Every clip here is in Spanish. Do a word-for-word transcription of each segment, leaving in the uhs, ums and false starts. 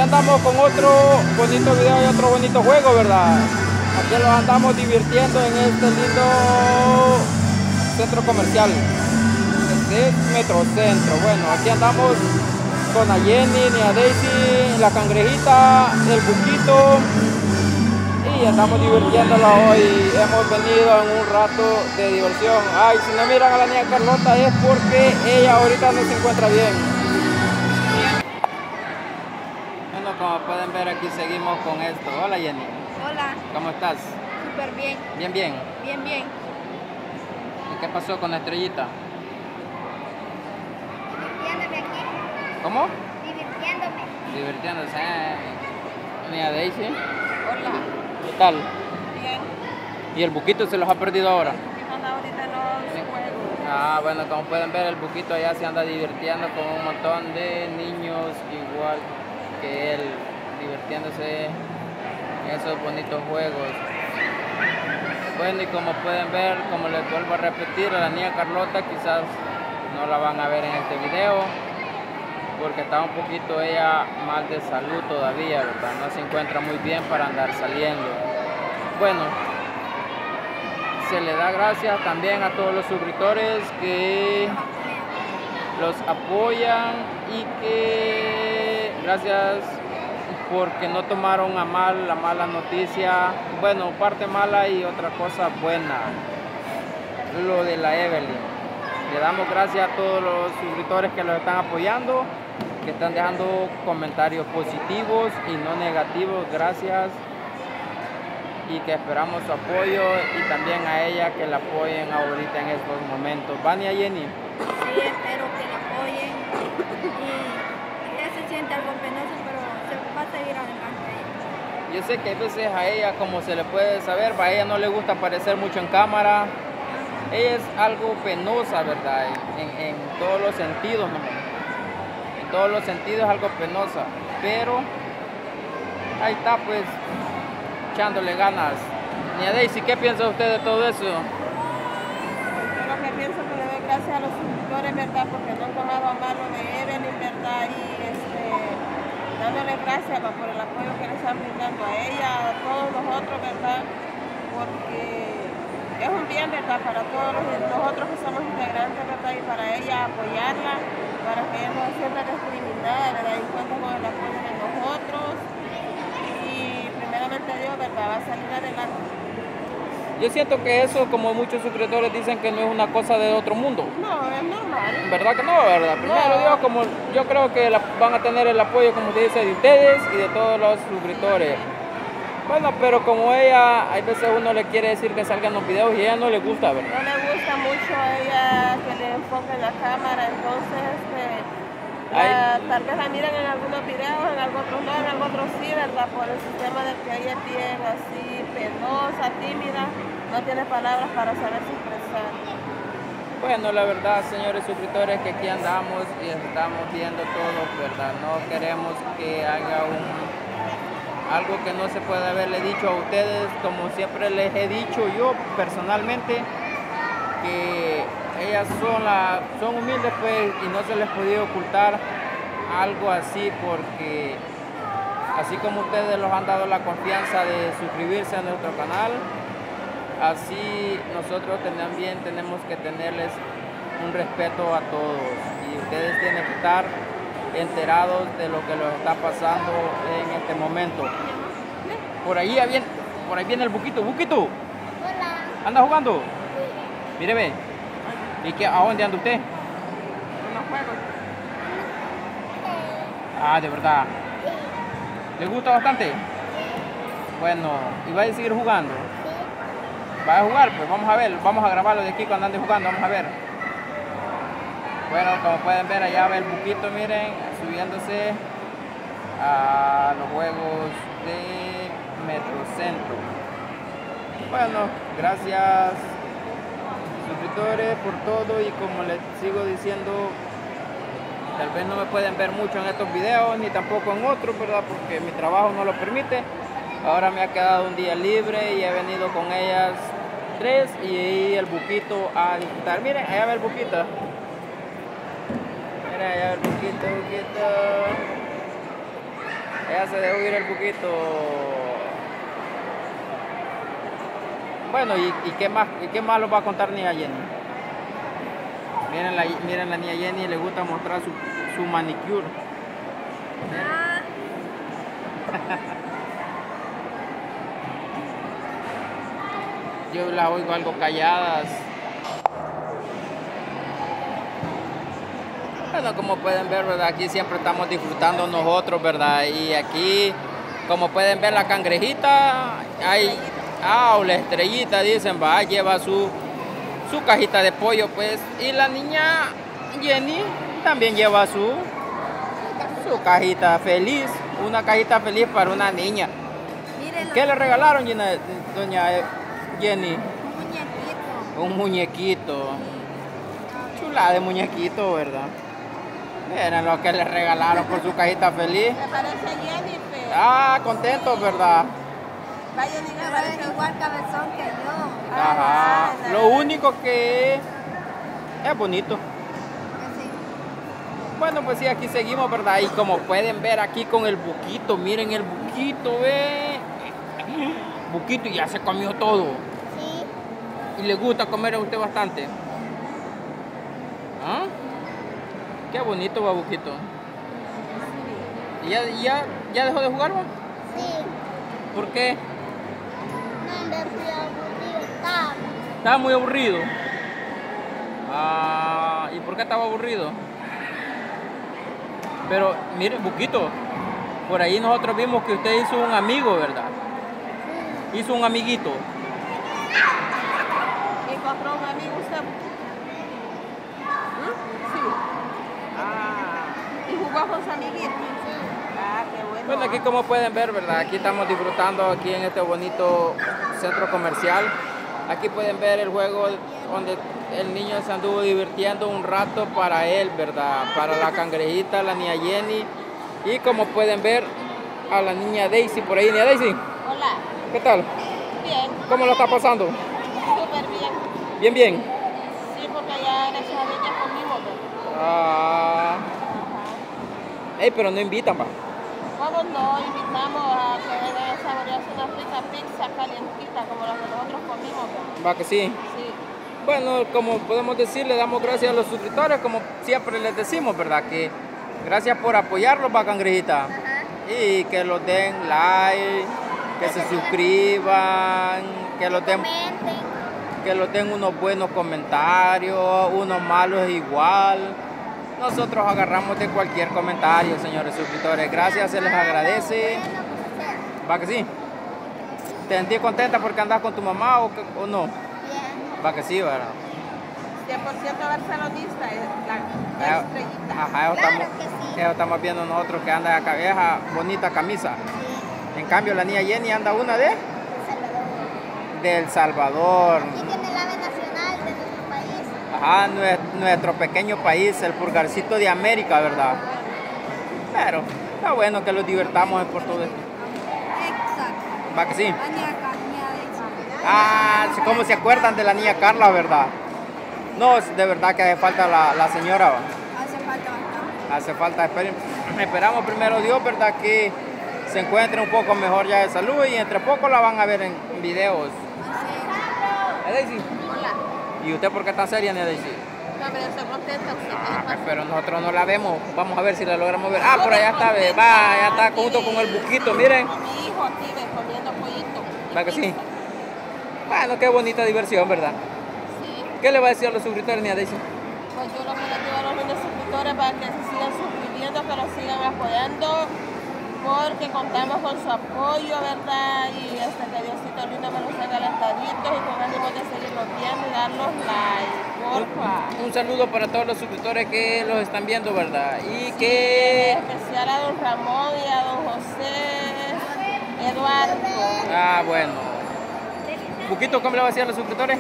andamos con otro bonito video y otro bonito juego, ¿verdad? Aquí los andamos divirtiendo en este lindo centro comercial. Este es Metrocentro. Bueno, aquí andamos con a Jenny, ni a Daisy, la cangrejita, el buquito. Y andamos divirtiéndola hoy. Hemos venido en un rato de diversión. Ay, si no miran a la niña Carlota es porque ella ahorita no se encuentra bien. Bueno, como pueden ver aquí seguimos con esto. Hola Jenny. Hola. ¿Cómo estás? Súper bien. Bien, bien. Bien, bien. ¿Y qué pasó con la estrellita? Divirtiéndome aquí. ¿Cómo? Divirtiéndome. Divirtiéndose. Ni a Daisy. Hola. ¿Qué tal? Bien. ¿Y el buquito se los ha perdido ahora? Anda ahorita en los juegos. Ah, bueno, como pueden ver, el buquito allá se anda divirtiendo con un montón de niños igual que él, divirtiéndose en esos bonitos juegos. Bueno, y como pueden ver, como les vuelvo a repetir, a la niña Carlota quizás no la van a ver en este video porque está un poquito ella mal de salud todavía, ¿verdad? No se encuentra muy bien para andar saliendo. Bueno, se le da gracias también a todos los suscriptores que los apoyan y que gracias porque no tomaron a mal la mala noticia, bueno, parte mala y otra cosa buena, lo de la Evelyn. Le damos gracias a todos los suscriptores que los están apoyando, que están dejando comentarios positivos y no negativos, gracias, y que esperamos su apoyo y también a ella que la apoyen ahorita en estos momentos. ¿Vania, Jenny? Sí, espero que la apoyen y ella se siente algo penosa, pero se va a seguir adelante. Yo sé que a veces a ella, como se le puede saber, a ella no le gusta aparecer mucho en cámara. Ella es algo penosa, ¿verdad? En, en, en todos los sentidos, ¿no? En todos los sentidos es algo penosa, pero ahí está, pues, echándole ganas. Niña Daisy, ¿qué piensa usted de todo eso? Yo lo que pienso que le doy gracias a los suscriptores, ¿verdad? Porque no han tomado a mal lo de Evelyn, ¿verdad? Y este, dándole gracias ¿va? Por el apoyo que le están brindando a ella, a todos los otros, ¿verdad? Porque es un bien, ¿verdad? Para todos los, nosotros que somos integrantes, ¿verdad? Y para ella apoyarla, para que ella no se sienta discriminada, ¿verdad? Y cuenta con el apoyo de nosotros. Y primeramente Dios, ¿verdad? Va a salir adelante. Yo siento que eso, como muchos suscriptores dicen, que no es una cosa de otro mundo. No, es normal. ¿Verdad que no? ¿Verdad? Primero No. Dios, como yo creo que la, van a tener el apoyo, como se dice, de ustedes y de todos los suscriptores. Bueno, pero como ella, hay veces uno le quiere decir que salgan los videos y a ella no le gusta, ¿verdad? No le gusta mucho a ella que le enfoquen la cámara, entonces este, la, tal vez la miran en algunos videos, en algunos no, en algunos sí, ¿verdad? Por el sistema de que ella tiene así penosa, tímida, no tiene palabras para saberse expresar. Bueno, la verdad, señores suscriptores, que aquí andamos y estamos viendo todo, ¿verdad? No queremos que haga un... algo que no se puede haberle dicho a ustedes, como siempre les he dicho yo personalmente, que ellas son, la, son humildes pues, y no se les podía ocultar algo así, porque así como ustedes los han dado la confianza de suscribirse a nuestro canal, así nosotros también tenemos que tenerles un respeto a todos y ustedes tienen que estar enterados de lo que les está pasando en este momento. Por ahí viene, por ahí viene el buquito. Buquito. Hola. ¿Anda jugando? Sí. Míreme. ¿Y qué, a dónde anda usted? En los juegos. Ah, de verdad. ¿Le gusta bastante? Bueno, ¿y va a seguir jugando? ¿Va a jugar? Pues vamos a ver, vamos a grabarlo de aquí cuando ande jugando, vamos a ver. Bueno, como pueden ver, allá va el buquito, miren, subiéndose a los juegos de Metrocentro. Bueno, gracias suscriptores por todo y como les sigo diciendo, tal vez no me pueden ver mucho en estos videos ni tampoco en otros, ¿verdad? Porque mi trabajo no lo permite. Ahora me ha quedado un día libre y he venido con ellas tres y el buquito a disfrutar. Miren, allá va el buquito. Miren, allá va el buquito, buquito. Ella se dejó ir el buquito. Bueno, ¿y, y qué más y qué más lo va a contar niña Jenny? Miren la, miren la niña Jenny, le gusta mostrar su, su manicure. Ah. Yo las oigo algo calladas. Bueno, como pueden ver, ¿verdad? Aquí siempre estamos disfrutando nosotros, ¿verdad? Y aquí, como pueden ver, la cangrejita, hay, ah, o la estrellita, dicen, va, lleva su, su cajita de pollo, pues. Y la niña Jenny también lleva su, su cajita feliz, una cajita feliz para una niña. Mírenlo. ¿Qué le regalaron, doña Jenny? Un muñequito. Un muñequito. Chula de muñequito, ¿verdad? Miren lo que le regalaron por su cajita feliz. Me parece Jennifer. Ah, contentos, ¿verdad? Vaya, diga, Pero parece es igual cabezón que yo. Ajá. Ah, Lo único que es bonito. Que sí. Bueno, pues sí, aquí seguimos, ¿verdad? Y como pueden ver aquí con el buquito, miren el buquito, ve. Buquito y ya se comió todo. Sí. ¿Y le gusta comer a usted bastante? ¿Ah? Qué bonito va buquito. ¿Y ya, ya, ya dejó de jugar, va? Sí. ¿Por qué? No, me fui aburrido. Estaba. Estaba muy aburrido. Ah, ¿y por qué estaba aburrido? Pero, mire, buquito, por ahí nosotros vimos que usted hizo un amigo, ¿verdad? Hizo un amiguito. ¿Encontró un amigo usted? ¿Mm? Sí. Ah. ¿Y jugó con su amiguito? Ah, qué bueno. Bueno, aquí como pueden ver, ¿verdad? Aquí estamos disfrutando aquí en este bonito centro comercial. Aquí pueden ver el juego donde el niño se anduvo divirtiendo un rato para él, ¿verdad? Para la cangrejita, la niña Jenny. Y como pueden ver a la niña Daisy por ahí. Niña Daisy, Hola. ¿qué tal? Bien. ¿Cómo lo está pasando? Súper bien. Bien, bien. Sí, porque ya gracias a Dios ya comimos, ¿no? Ah, Ajá. ey, pero no invitan, va. Vamos, no invitamos a que vengan a saborearse una rica pizza calientita como la que nosotros comimos, ¿no? Va que sí. Sí. Bueno, como podemos decir, le damos gracias a los suscriptores, como siempre les decimos, ¿verdad? Que gracias por apoyarlos, va, cangrejita. Ajá. Y que los den like, que se suscriban, que los den, Comenten. que los den unos buenos comentarios, unos malos igual. Nosotros agarramos de cualquier comentario, señores suscriptores. Gracias, se les agradece. ¿Va que sí? ¿Te sentís contenta porque andas con tu mamá o, que- o no? Bien. Va que sí, ¿verdad? cien por ciento barcelonista, es la, la Eh, estrellita. Ajá, eso Claro estamos, que sí. eso estamos viendo nosotros que anda acá, esa bonita camisa. Sí. En cambio, la niña Jenny anda una de El Salvador. del Salvador. Aquí tiene el ave nacional de nuestro país. Ajá, nue- nuestro pequeño país, el pulgarcito de América, ¿verdad? Pero está bueno que los divertamos por todo esto. Exacto. ¿Va que sí? La niña Carmia de Ah, sí, ¿cómo se acuerdan de la niña Carla, verdad? No, de verdad que hace falta la, la señora, ¿va? Hace falta bastante. Hace falta, esperen- esperamos primero Dios, ¿verdad? Que se encuentre un poco mejor ya de salud y entre poco la van a ver en videos. Así ¿Eh, Daisy? Hola. ¿Y usted por qué tan seria, ni Daisy? No, pero yo estoy contenta. ¿Usted qué le Ah, pasa? pero nosotros no la vemos. Vamos a ver si la logramos ver. Ah, por allá está, ve. Va, ya está junto con el buquito, miren. Con mi hijo aquí, ve, comiendo pollito. y ¿Va que sí? pizza. Bueno, qué bonita diversión, ¿verdad? Sí. ¿Qué le va a decir a los suscriptores, ni a Daisy? Pues yo lo que les digo a los niños suscriptores para que se sigan suscribiendo, que nos sigan apoyando, porque contamos con su apoyo, ¿verdad? Y hasta que Diosito lindo me los haga alentaditos y con ánimo de seguirlos viendo y darlos like, porfa. Un saludo para todos los suscriptores que los están viendo, ¿verdad? Y En que... especial a don Ramón y a don José Eduardo. Ah, bueno. Buquito, ¿cómo le va a decir a los suscriptores?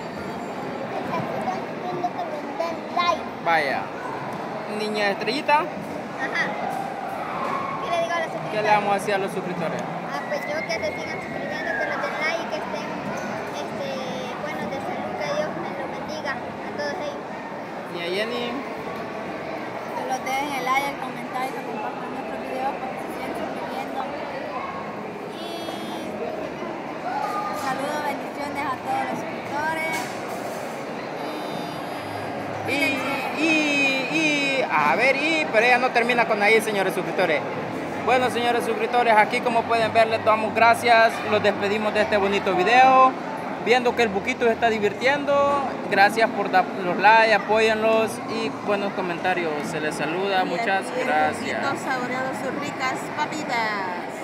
Vaya. Niña Estrellita, Ajá. ¿Qué le digo a los suscriptores? ¿qué le vamos a decir a los suscriptores? Ah, pues yo que se sigan suscribiendo, que los den like y que estén este, buenos de salud, que Dios me los bendiga a todos ellos. Niña Jenny, Que los dejen el like, el comentario, que compartan nuestros videos para que se sigan suscribiendo. bendiciones a todos los suscriptores. Y, y, y, a ver, y, pero ella no termina con ahí, señores suscriptores. Bueno, señores suscriptores, aquí como pueden ver, les damos gracias, los despedimos de este bonito video, viendo que el Buquito se está divirtiendo. Gracias por dar los likes, apóyenlos y buenos comentarios. Se les saluda, muchas gracias. Saboreando sus ricas papitas.